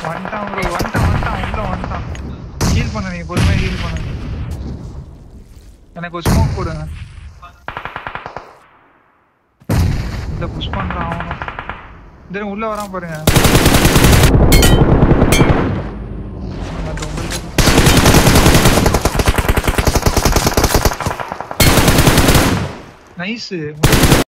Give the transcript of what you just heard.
வந்துட்டான் ப்ரோ, வந்துட்டான் வந்துட்டான் உள்ள வந்துட்டான். ஹீல் பண்ண, நீங்க பொறுமையா ஹீல் பண்ணுங்க. எனக்கு ஒரு ஸ்மோக் போடுங்க. இந்த புஷ் பண்றான் அவனும். இந்த உள்ள வரான் பாருங்க. நைஸ்.